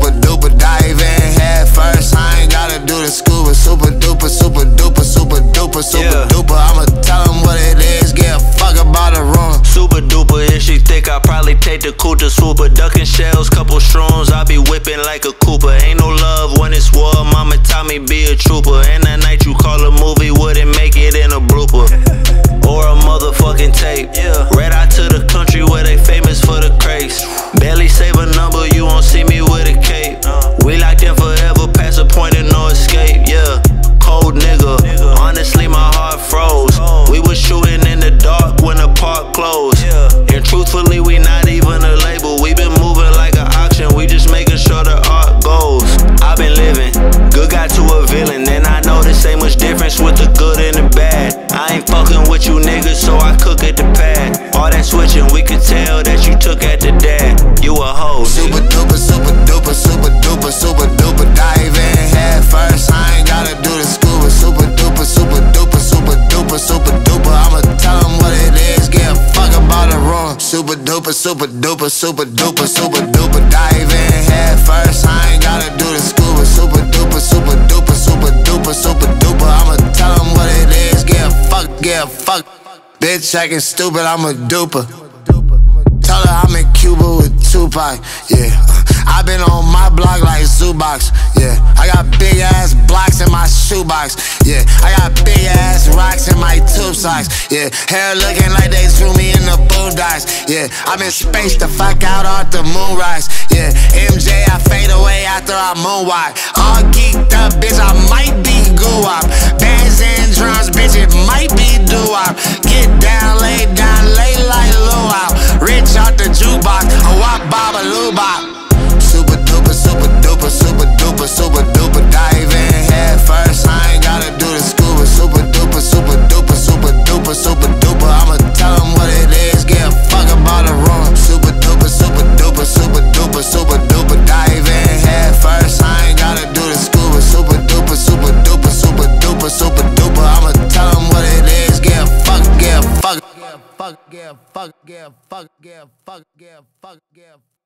super duper. Dive in head first, I ain't gotta do the scuba. Super duper, super duper, super duper, super duper. I'ma tell them what it is, give a fuck about the room. Super duper, if she thick, I probably take the coupe to swooper. Ducking shells, couple shrooms, I be whipping like a Cooper. Ain't no love when it's war, mama taught me be a trooper. And that night you call a movie, wouldn't make it in a blooper or a motherfucking tape. Red out to the country where they famous for the craze. Barely save a number, you won't see me with a cape. We locked in forever, past a point and no escape. Cold nigga, honestly my heart froze. We was shooting in the dark when the park closed. And truthfully we not even a label. We been moving like an auction, we just making sure the art goes. I been living, good got to a villain. And I know this ain't much difference with the good and the bad. I ain't fucking with you niggas, so I cook at the pad. All that switching, we could tell that you took at the dad. You a hoe, super duper, super duper, super duper, super duper. Dive in head first, I ain't gotta do the scuba. Super duper, super duper, super duper, super duper. I'ma tell them what it is, give a fuck about the room. Super duper, super duper, super duper, super duper. Dive in head first, I ain't gotta do the scuba. Super duper, super duper, super duper, super duper. I'ma tell them what it is, give a fuck, give a fuck. Bitch acting stupid, I'm a duper. Tell her I'm in Cuba with Tupac, I been on my block like Zoobox, I got big ass blocks in my shoebox, I got big ass rocks in my tube socks, hair looking like they threw me in the boondocks, I'm in space to fuck out off the moonrise, MJ I fade away after I moonwalk. All geeked up, bitch, I might be goo-wop. Bands and drums, bitch, it might be doo-wop. Get down, lay like luau. Rich out the jukebox, a wop bop a loo bop. Super duper, super duper, super duper, super duper. Dive in head first, I ain't gotta do the scuba. Super duper, super duper, super duper, super duper. I'ma tell them what it is, give a fuck about the room. Super duper, super duper, super duper, super duper. Dive in head first, I ain't gotta do the scuba. Super duper, super duper, super duper, super duper. I'ma tell them what it is, give a fuck, give a fuck. Give a fuck, give a fuck, give a fuck, give a fuck, give a fuck, give a fuck.